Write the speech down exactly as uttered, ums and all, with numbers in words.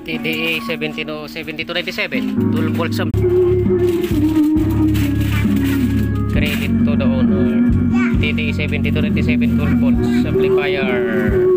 T D A seventy to ninety-seven, twelve volts am- credit to the owner. T D A seventy to ninety-seven, twelve volts amplifier.